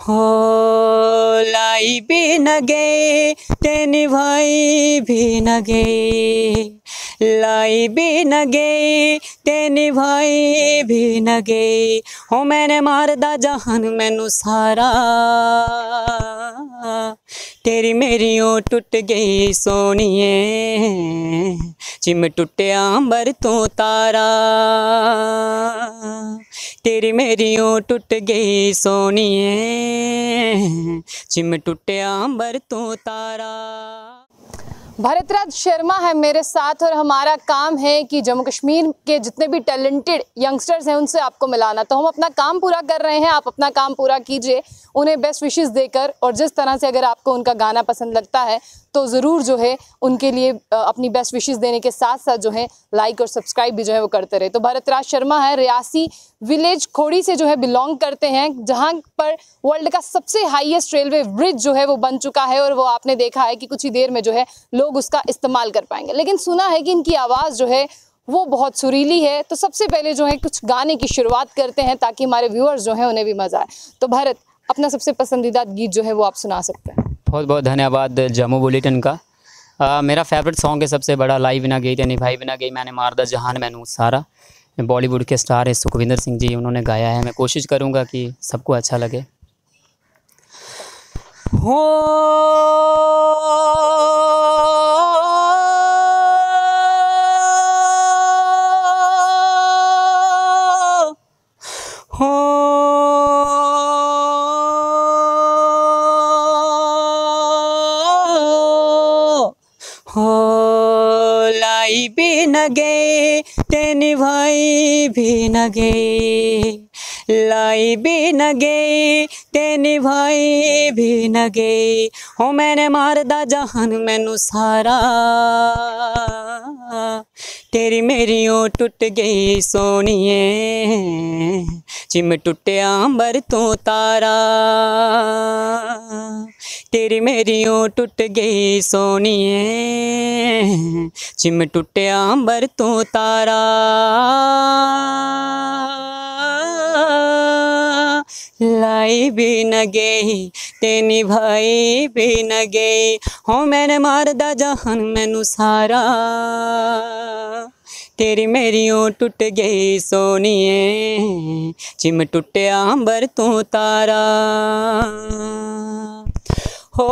हो लाई भी न गए ते निभाई भी न गए, लाई भी न गई ते निभाई भी न गई। हो मैंने मारदा जहान मैनू सारा, तेरी मेरी ओ टुट गई सोनिए, जिम टुटिया अंबर तो तारा, तेरी मेरी ओ टुट गई सोनिए, जिम टुटिया अंबर तो तारा। भरतराज शर्मा है मेरे साथ और हमारा काम है कि जम्मू कश्मीर के जितने भी टैलेंटेड यंगस्टर्स हैं उनसे आपको मिलाना। तो हम अपना काम पूरा कर रहे हैं, आप अपना काम पूरा कीजिए उन्हें बेस्ट विशेस देकर। और जिस तरह से अगर आपको उनका गाना पसंद लगता है तो ज़रूर जो है उनके लिए अपनी बेस्ट विशेस देने के साथ साथ जो है लाइक और सब्सक्राइब भी जो है वो करते रहे। तो भरतराज शर्मा है, रियासी विलेज खोड़ी से जो है बिलोंग करते हैं, जहां पर वर्ल्ड का सबसे हाईएस्ट रेलवे ब्रिज जो है वो बन चुका है और वो आपने देखा है कि कुछ ही देर में जो है लोग उसका इस्तेमाल कर पाएंगे। लेकिन सुना है कि इनकी आवाज़ जो है वो बहुत सुरीली है। तो सबसे पहले जो है कुछ गाने की शुरुआत करते हैं ताकि हमारे व्यूअर्स जो हैं उन्हें भी मज़ा आए। तो भरत, अपना सबसे पसंदीदा गीत जो है वो आप सुना सकते हैं। बहुत बहुत धन्यवाद जम्मू बुलेटिन का। मेरा फेवरेट सॉन्ग है सबसे बड़ा, लाई बिना गई ते निभाई बिना गई, मैंने मारदा जहान मैनू सारा। बॉलीवुड के स्टार है सुखविंदर सिंह जी, उन्होंने गाया है। मैं कोशिश करूँगा कि सबको अच्छा लगे। हो लाई भी न गए ते निभाई भी न गए, लाई भी न गई ते निभाई भी न गई। हो मैंने मारदा जहान मैनू सारा, तेरी मेरी ओ टुट गई सोनिए, जिम टुटिया अंबर तो तारा, तेरी मेरी ओ टुट गई सोनिए, जिम टुटिया अंबर तो तारा। लाई भी न गई ते निभाई भी न गई, हो मैंने मारदा जहान मैनू सारा, तेरी मेरी ओ टुट गई सोनिए, जिम टुटिया अंबर तो तारा। हो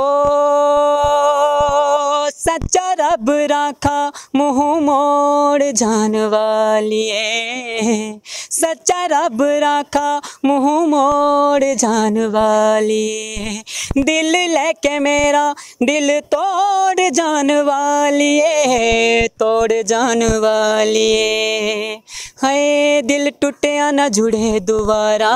सच्चा रब राखा मुँह मोड़ जान वालिए, सच्चा रब राखा मुँह मोड़ जान वालिए, दिल लेके मेरा दिल तोड़ जान वालिए, तोड़ जान वालिए। हाय दिल टूटिया ना जुड़े दोबारा,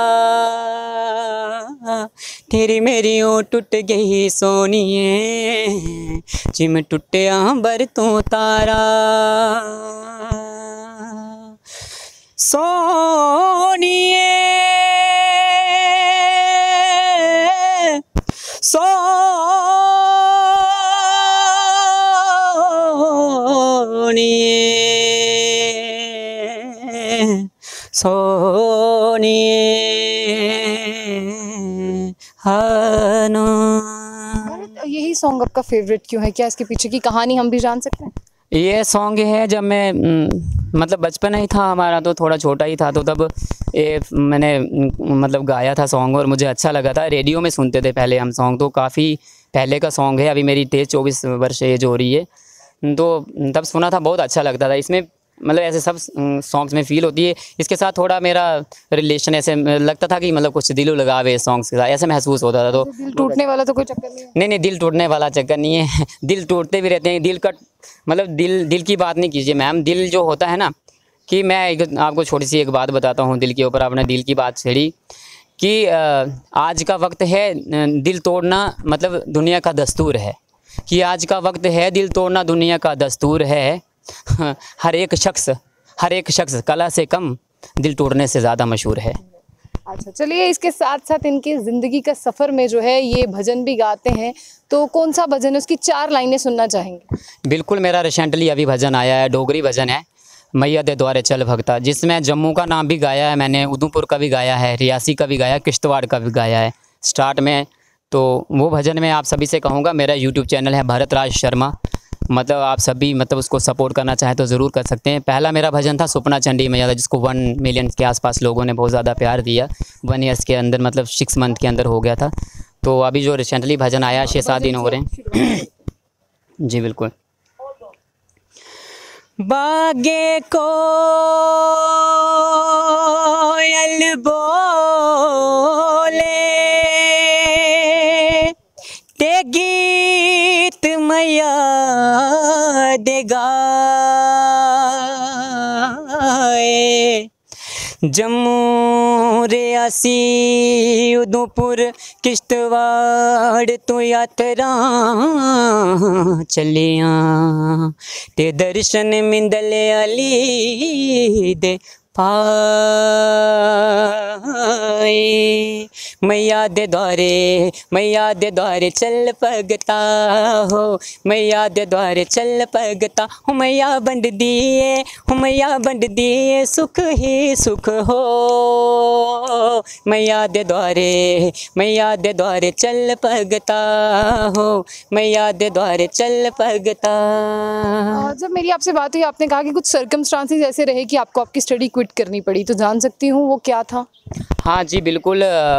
तेरी मेरी ओ टूट गई सोनिए, जिम टुटिया अंबर तो तारा। सोनिए सोनिए हानो। यही सॉन्ग आपका फेवरेट क्यों है? क्या इसके पीछे की कहानी हम भी जान सकते हैं? ये सॉन्ग है जब मैं मतलब बचपन ही था हमारा, तो थोड़ा छोटा ही था, तो तब ये मैंने मतलब गाया था सॉन्ग और मुझे अच्छा लगा था। रेडियो में सुनते थे पहले हम सॉन्ग, तो काफ़ी पहले का सॉन्ग है। अभी मेरी 23-24 वर्ष एज हो रही है, तो तब सुना था, बहुत अच्छा लगता था। इसमें मतलब ऐसे सब सॉन्ग्स में फ़ील होती है। इसके साथ थोड़ा मेरा रिलेशन ऐसे लगता था कि मतलब कुछ दिल लगाव है सॉन्ग्स के साथ, ऐसे महसूस होता था। तो दिल टूटने वाला तो कोई चक्कर नहीं है? नहीं, दिल टूटने वाला चक्कर नहीं है। दिल टूटते भी रहते हैं, दिल का मतलब दिल की बात नहीं कीजिए मैम। दिल जो होता है ना, कि मैं आपको छोटी सी एक बात बताता हूँ दिल के ऊपर। आपने दिल की बात छेड़ी कि आज का वक्त है दिल तोड़ना मतलब दुनिया का दस्तूर है, कि आज का वक्त है दिल तोड़ना दुनिया का दस्तूर है। हर एक शख्स कला से कम दिल तोड़ने से ज़्यादा मशहूर है। अच्छा, चलिए इसके साथ साथ इनकी ज़िंदगी का सफ़र में जो है ये भजन भी गाते हैं, तो कौन सा भजन है, उसकी 4 लाइनें सुनना चाहेंगे? बिल्कुल, मेरा रिसेंटली अभी भजन आया है, डोगरी भजन है, मैया दे द्वारे चल भगता, जिसमें जम्मू का नाम भी गाया है मैंने, उधमपुर का भी गाया है, रियासी का भी गाया है, किश्तवाड़ का भी गाया है, स्टार्ट में। तो वो भजन मैं आप सभी से कहूँगा, मेरा यूट्यूब चैनल है भरत राज शर्मा, मतलब आप सभी मतलब उसको सपोर्ट करना चाहें तो ज़रूर कर सकते हैं। पहला मेरा भजन था सुपना चंडी मैया था, जिसको 1 मिलियन के आसपास लोगों ने बहुत ज़्यादा प्यार दिया। 1 ईयर्स के अंदर, मतलब 6 मंथ के अंदर हो गया था। तो अभी जो रिसेंटली भजन आया 6-7 दिन हो रहे हैं। जी बिल्कुल। बागे कोयल बोले ते गीत मैया दे गाए, जम्मू रियासी उधमपुर किश्तवाड़ तो यात्रा चलियां, ते दर्शन मिंदले अली दे पाए। मैया दे द्वारे चल भगता हो, मैया दे द्वारे चल भगता हो, मैया बंड दिए सुख ही सुख हो। मैया दे द्वारे चल भगता हो, मैया दे द्वारे चल भगता। जब मेरी आपसे बात हुई, आपने कहा कि कुछ सर्कमस्टांसेस ऐसे रहे कि आपको आपकी स्टडी क्विट करनी पड़ी, तो जान सकती हूँ वो क्या था? हाँ जी बिल्कुल।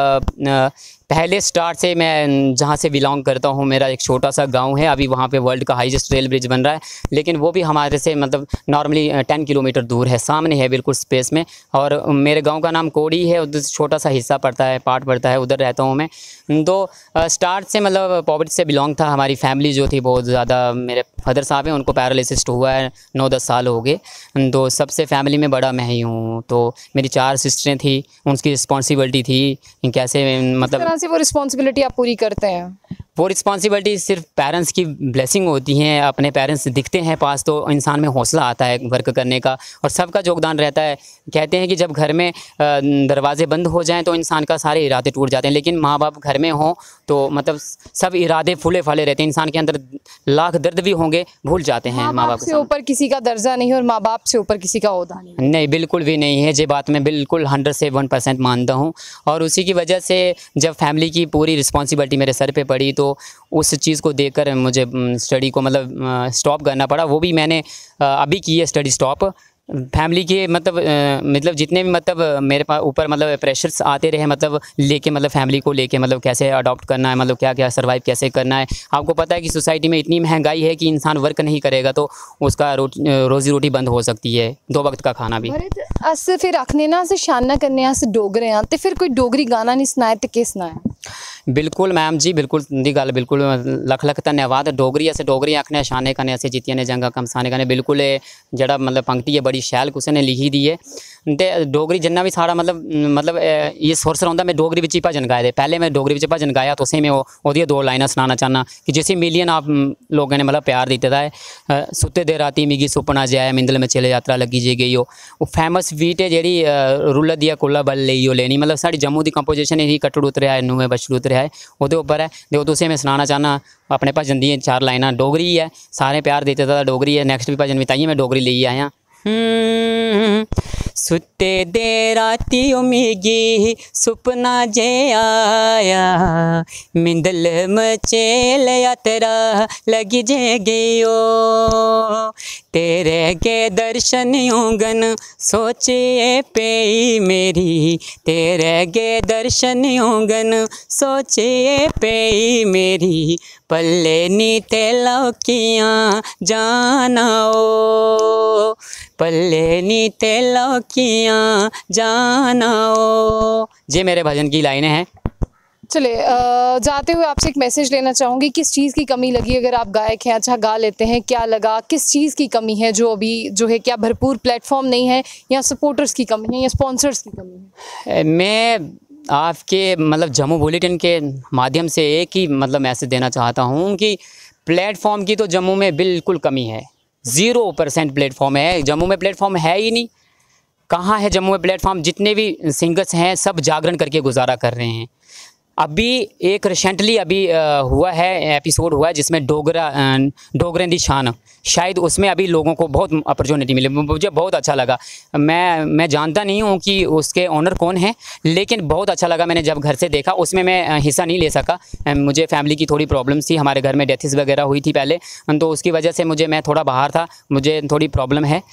पहले स्टार्ट से मैं जहाँ से बिलोंग करता हूँ, मेरा एक छोटा सा गांव है। अभी वहाँ पे वर्ल्ड का हाईएस्ट रेल ब्रिज बन रहा है, लेकिन वो भी हमारे से मतलब नॉर्मली 10 किलोमीटर दूर है, सामने है बिल्कुल स्पेस में। और मेरे गांव का नाम कोड़ी है, उधर छोटा सा हिस्सा पड़ता है, पार्ट पड़ता है, उधर रहता हूँ मैं। तो स्टार्ट से मतलब पॉवर्टी से बिलोंग था। हमारी फैमिली जो थी बहुत ज़्यादा, मेरे फादर साहब हैं, उनको पैरालिसिस हुआ है, 9-10 साल हो गए। तो सबसे फैमिली में बड़ा मैं ही हूँ। तो मेरी 4 सिस्टरें थी, उनकी रिस्पॉन्सिबिलिटी थी कैसे मतलब तरह से वो रिस्पॉन्सिबिलिटी आप पूरी करते हैं? वो रिस्पॉन्सिबिलिटी सिर्फ पेरेंट्स की ब्लेसिंग होती हैं। अपने पेरेंट्स दिखते हैं पास तो इंसान में हौसला आता है वर्क करने का, और सबका योगदान रहता है। कहते हैं कि जब घर में दरवाजे बंद हो जाएं तो इंसान का सारे इरादे टूट जाते हैं, लेकिन माँ बाप घर में हों तो मतलब सब इरादे फूले फाले रहते हैं। इंसान के अंदर लाख दर्द भी होंगे, भूल जाते हैं माँ बाप से ऊपर किसी का दर्जा नहीं और माँ बाप से ऊपर किसी का ओहदा नहीं। नहीं, बिल्कुल भी नहीं है। ये बात मैं बिल्कुल 100 से 1% मानता हूँ। और उसी की वजह से जब फैमिली की पूरी रिस्पॉन्सिबिलिटी मेरे सर पे पड़ी, तो उस चीज़ को देखकर मुझे स्टडी को मतलब स्टॉप करना पड़ा। वो भी मैंने अभी की है स्टडी स्टॉप। फैमिली के मतलब जितने भी मतलब मेरे पास ऊपर मतलब प्रेशर्स आते रहे, मतलब लेके मतलब फैमिली को लेके मतलब कैसे अडॉप्ट करना है, मतलब क्या क्या सर्वाइव कैसे करना है। आपको पता है कि सोसाइटी में इतनी महंगाई है कि इंसान वर्क नहीं करेगा तो उसका रोजी रोटी बंद हो सकती है, 2 वक्त का खाना भी। अस फिर आखने ना अस शाना करने अस डोगरे हाँ, तो फिर कोई डोगरी गाना नहीं सुनाए तो किस सुनाया? बिल्कुल मैम जी, बिल्कुल दी गल बिल्कुल लख लख धन्यवाद। डोगरी अस डोगरी आखने शाने कने अस जीतियां ने जंगा कमसाने कने, बिल्कुल जेड़ा मतलब पंक्ति है बड़ी शैल कुसै ने लिखी दी है। ते डोगरी जिन्ना भी सारा मतलब ये सुर रौंदा, मैं डोगरी विच ही भजन गाए दे। पहले मैं डोगरी विच भजन गाया, तुसें मैं ओहदी 2 लाइनां सुनाना चाहना कि जिसी मिलियन आप लोगों ने मतलब प्यार दित्ते दा है। सुत्ते दे राती मिगी सुपना जाया, मिंदल में चले यात्रा लगी जे गई। वो फेमस बीट है जेह्ड़ी रुल्ला दिया कुल्ला बल लेइयो लेनी, मतलब साढ़ी जम्मू की कंपोजिशन ही कट्टड़ उतरेआ है, नुए बछड़ू उतरेआ है, ओहदे उप्पर है। ते ओह् तुसें मैं सुनाना चाहना अपने भजन दी 4 लाइनां। डोगरी है, सारे प्यार दित्ते दा डोगरी है। नैक्सट भी भजन भी ताइयों मैं डोगरी लेइयै आया। सुत्ते दे राती ओ मिगी सुपना जे आया, मिंदल मचेल यात्रा लगी जे गयो, तेरे के दर्शन होंगन सोचे पेई मेरी, तेरे के दर्शन होंगन सोचे पेई मेरी, पल्ले नी ते लौकियां जानाओ, पल्ले नी ते लौकियां जानाओ। ये मेरे भजन की लाइनें हैं। चले जाते हुए आपसे एक मैसेज लेना चाहूँगी, किस चीज़ की कमी लगी? अगर आप गायक हैं, अच्छा गा लेते हैं, क्या लगा, किस चीज़ की कमी है जो अभी जो है, क्या भरपूर प्लेटफॉर्म नहीं है, या सपोर्टर्स की कमी है, या स्पॉन्सर्स की कमी है? मैं आपके मतलब जम्मू बुलेटिन के माध्यम से एक ही मतलब मैसेज देना चाहता हूँ कि प्लेटफॉर्म की तो जम्मू में बिल्कुल कमी है। 0% प्लेटफॉर्म है जम्मू में, प्लेटफॉर्म है ही नहीं। कहाँ है जम्मू में प्लेटफॉर्म? जितने भी सिंगर्स हैं सब जागरण करके गुजारा कर रहे हैं। अभी एक रिसेंटली अभी हुआ है, एपिसोड हुआ है जिसमें डोगरें दी शान, शायद उसमें अभी लोगों को बहुत अपॉर्चुनिटी मिली, मुझे बहुत अच्छा लगा। मैं जानता नहीं हूँ कि उसके ओनर कौन है, लेकिन बहुत अच्छा लगा। मैंने जब घर से देखा, उसमें मैं हिस्सा नहीं ले सका, मुझे फैमिली की थोड़ी प्रॉब्लम्स थी, हमारे घर में डेथ्स वगैरह हुई थी पहले, तो उसकी वजह से मैं थोड़ा बाहर था, मुझे थोड़ी प्रॉब्लम है,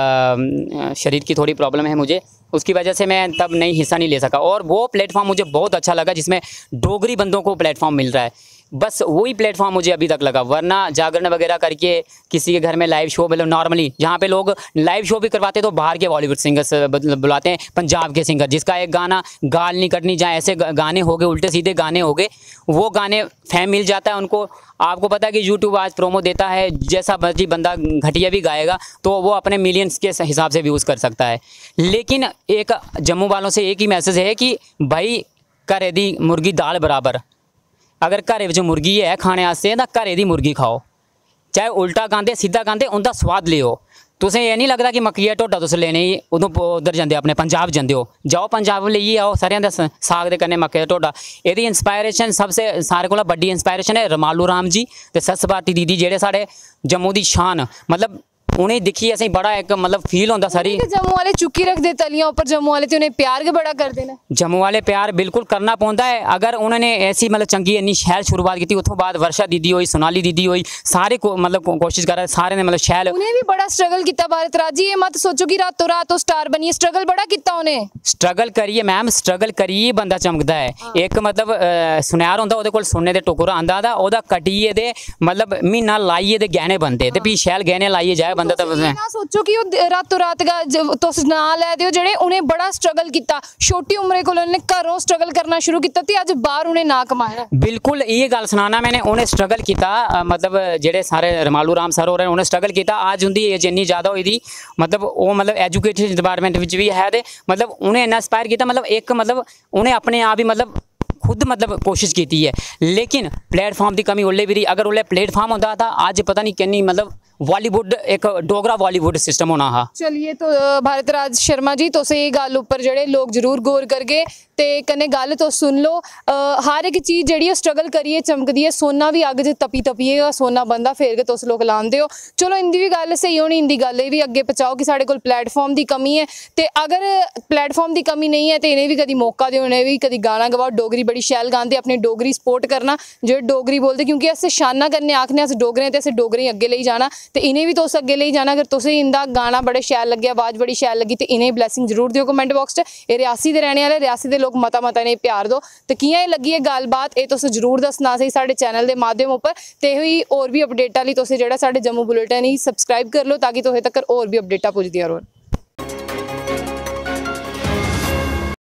शरीर की थोड़ी प्रॉब्लम है मुझे, उसकी वजह से मैं तब हिस्सा नहीं ले सका। और वो प्लेटफॉर्म मुझे बहुत अच्छा लगा जिसमें डोगरी बंदों को प्लेटफॉर्म मिल रहा है, बस वही प्लेटफॉर्म मुझे अभी तक लगा। वरना जागरण वगैरह करके किसी के घर में लाइव शो, मतलब नॉर्मली जहाँ पे लोग लाइव शो भी करवाते तो बाहर के बॉलीवुड सिंगर्स बुलाते हैं, पंजाब के सिंगर, जिसका एक गाना गाल नहीं कटनी, जहाँ ऐसे गाने हो गए, उल्टे सीधे गाने हो गए, वो गाने फैम मिल जाता है उनको। आपको पता है कि यूट्यूब आज प्रोमो देता है, जैसा मर्जी बंदा घटिया भी गाएगा तो वो अपने मिलियंस के हिसाब से व्यूज़ कर सकता है। लेकिन एक जम्मू वालों से एक ही मैसेज है कि भाई घरे दी मुर्गी दाल बराबर, अगर घरे विच मुर्गी है खाने वास्ते तां घरे दी मुर्गी खाओ, चाहे उल्टा गांदे सीधा गांदे उनका स्वाद लियो। तुसें ये नहीं लगता कि मक्की दा ढोडा तुस लेने ही उधों उधर जांदे, अपने पंजाब जांदे हो, जाओ पंजाब लेइयै आओ सरेआं दा साग दे कन्नै मक्की दा ढोडा। एह्दी इंस्पायरेशन सबसे सारे कोला बड्डी इंस्पायरेशन है रमालू राम जी ते सस भारती दीदी, जेह्ड़े साढ़े जम्मू दी शान, मतलब उन्हें दिक्खियै असें बड़ा एक मतलब फील होंदा सारी। जम्मू वाले चुक्की रखते तलियां उपर, जम्मू वाले ते उन्हें प्यार के बड़ा करदे ने। जम्मू वाले प्यार बिल्कुल करना पौंदा है। अगर उन्होंने ऐसी मतलब चंगी इन्नी शैल शुरुआत की, उतों बाद वर्षा दीदी हुई, सोनाली दीदी हुई, सारे को मतलब कोशिश कर रहे, सारे ने मतलब शैल। उन्हें भी बड़ा स्ट्रगल किया भारत राज जी, ये मत सोचो कि रातों रात स्टार बनिए, स्ट्रगल बड़ा किया उन्हें। स्ट्रगल करिए मैम, स्ट्रगल करिए बंदा चमकदा है। एक मतलब सुनयार होंदा, ओहदे कोल सुनने दे टुकड़ा आंदा दा, ओहदा कटिए दे मतलब महीना लाइए दे गहने बनदे, ते भी शैल गहने लाइए जाए बंदा। तो सोचो कि रातों रात तुस ना लै दिओ, जेह्ड़े उन्हें बड़ा स्ट्रगल किया, छोटी उम्रे कोल उन्हें घरों स्ट्रगल करना शुरू किया ते अज बाहर उन्हें ना कमाया। बिल्कुल ये गल सुनाना मैंने, उन्हें स्ट्रगल किया, मतलब जेह्ड़े सारे रमालू राम सर होर उन्हें स्ट्रगल किया। अज उनकी एज इन्नी ज़्यादा हुई दी, मतलब वो मतलब एजुकेशन डिपार्टमेंट विच भी है, ते मतलब उन्हें इन्ना इंस्पायर किया, मतलब एक मतलब उन्हें अपने आप ही मतलब खुद मतलब कोशिश की है। लेकिन प्लेटफॉर्म की कमी उल्ले भी रही, अगर उल्ले प्लेटफॉर्म होता था अज पता नहीं किन्नी मतलब बॉलीवुड एक डोगरा बॉलीवुड सिस्टम होना हा। चलिए तो भारत राज शर्मा जी, तुसें ये गल उपर जेह्ड़े लोग जरूर गौर करगे ते कन्नै गल तुस सुन लो। हर एक चीज़ जेह्ड़ी स्ट्रगल करिए चमकदी है, सोना भी अग्ग च तपी तपिए सोना बनदा, फिर गै तुस लोग लांदे हो। चलो इंदी भी गल स्हेई होनी, इंदी गल भी अग्गे पहुँचाओ कि साढ़े कोल प्लेटफॉर्म की कमी है, ते अगर प्लेटफॉर्म की कमी नहीं है तो इन्हें भी कभी मौका दो, इन्हें भी कभी गाना गवाओ। डोगरी बड़ी शैल गांदे, अपनी डोगरी सपोर्ट करना, जो डोगरी बोलते, क्योंकि अस शाना करने आखने अस डोगरे ते असें डोगरी अग्गे लेई जाना, तो इन्हें भी तुस अग्गे लेई जाना। अगर तुसें इंदा गाना बड़े शैल लगे, आवाज़ बड़ी शैल लगी, तो इन्हें ब्लैसिंग जरूर दिओ कमेंट बॉक्स च। एह् रियासी दे रहने आह्ले, रियासी दे लोग मता इन्हें प्यार दो। तो कियां लगी है गलबात, ये तुस जरूर दसना सही साढ़े चैनल के माध्यम उपर। ते हुई होर भी अपडेटां लई तुसें जेह्ड़ा साढ़े जम्मू बुलेटिन ही सबसक्राइब कर लो, ताकि तुसें तक होर भी अपडेटां पुजदियां रौहन।